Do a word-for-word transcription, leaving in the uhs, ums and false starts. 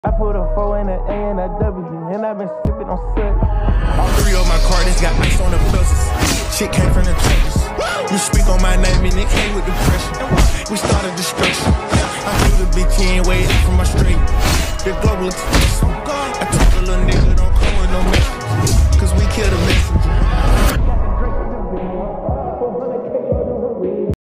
I put a four in a A and a W, and I've been sipping on soot. All three of my cards got ice on the buses. Shit came from the trenches. You speak on my name and it came with depression. We started destruction. I flew the big ten way from my street. The global